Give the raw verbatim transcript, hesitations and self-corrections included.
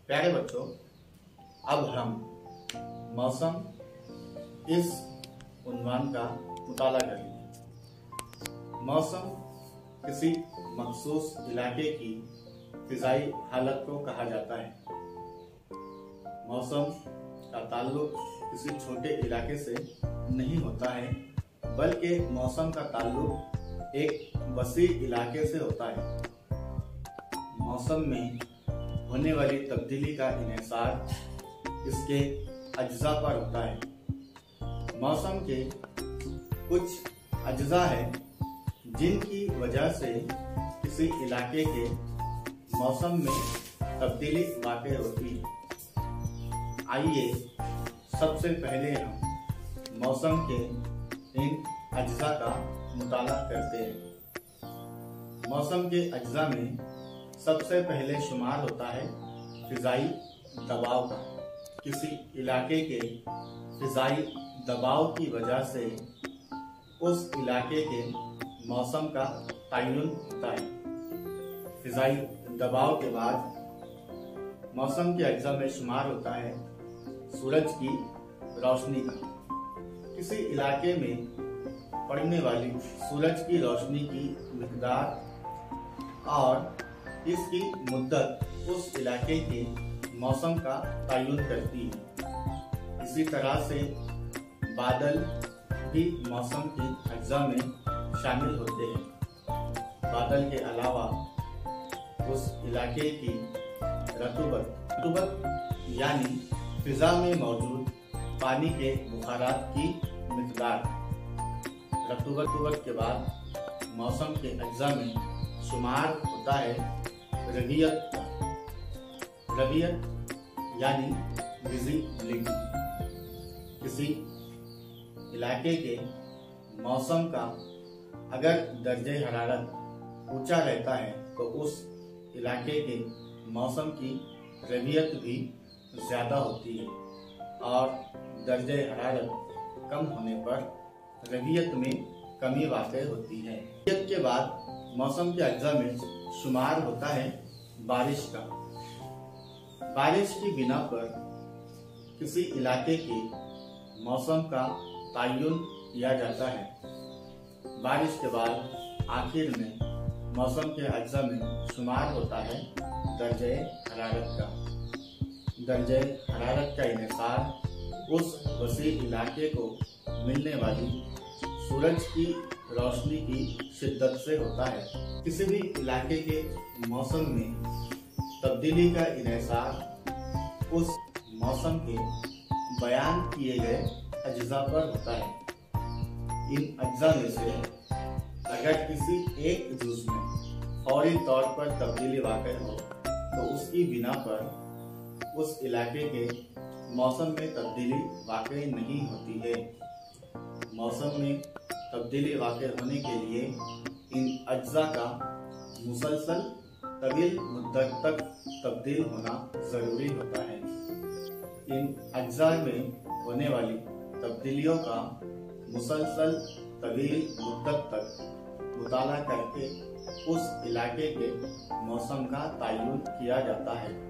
प्यारे बच्चों, अब हम मौसम इस उन्वान का मुताला करेंगे। मौसम किसी मखसूस इलाके की फिजाई हालत को कहा जाता है। मौसम का ताल्लुक किसी छोटे इलाके से नहीं होता है, बल्कि मौसम का ताल्लुक एक वसी इलाके से होता है। मौसम में होने वाली तब्दीली का इन्हिसार इसके अज्जा पर होता है। मौसम के कुछ अज्जा हैं जिनकी वजह से किसी इलाके के मौसम में तब्दीली वाक़ई होती है। आइए सबसे पहले हम मौसम के इन अज्जा का मुताला करते हैं। मौसम के अज्जा में सबसे पहले शुमार होता है फिजाई दबाव का। किसी इलाके के फिजाई दबाव की वजह से उस इलाके के मौसम का तयन होता है। फिजाई दबाव के बाद मौसम के अज्जा में शुमार होता है सूरज की रोशनी का। किसी इलाके में पड़ने वाली सूरज की रोशनी की मिकदार और इसकी मुद्दत उस इलाके के मौसम का तयन करती है। इसी तरह से बादल भी मौसम के अज्जा में शामिल होते हैं। बादल के अलावा उस इलाके की रतूबत रतूबत यानी फिजा में मौजूद पानी के बुखारात की मिकदार। रतूबत के बाद मौसम के अज्जा में शुमार होता है रबियत का। रबियत यानी विजिबिलिटी। किसी इलाके के मौसम का अगर दर्जे हरारत ऊंचा रहता है तो उस इलाके के मौसम की रबियत भी ज्यादा होती है, और दर्जे हरारत कम होने पर रबियत में कमी वाक़ई होती है। रबियत के बाद मौसम के अज्जा में शुमार होता है बारिश का। बारिश की बिना पर किसी इलाके के मौसम का तयन किया जाता है। बारिश के बाद आखिर में मौसम के अज्जा में शुमार होता है दर्जे हरारत का। दर्जे हरारत का इन्हिसार उस वसी इलाके को मिलने वाली सूरज की रोशनी की शिद्दत से होता है। किसी भी इलाके के मौसम में तब्दीली का इन्हिसार उस मौसम के बयान किए गए अज्जा पर होता है। इन अज्जा में से अगर किसी एक जुज़ में फौरी तौर पर तब्दीली वाक़ई हो तो उसकी बिना पर उस इलाके के मौसम में तब्दीली वाक़ई नहीं होती है। मौसम में तब्दीली वाक़ई होने के लिए इन अज्जा का मुसलसल तवील मुद्दत तक तब्दील होना ज़रूरी होता है। इन अज्जा में होने वाली तब्दीलियों का मुसलसल तवील मुद्दत तक मुताला करके उस इलाके के मौसम का तयन किया जाता है।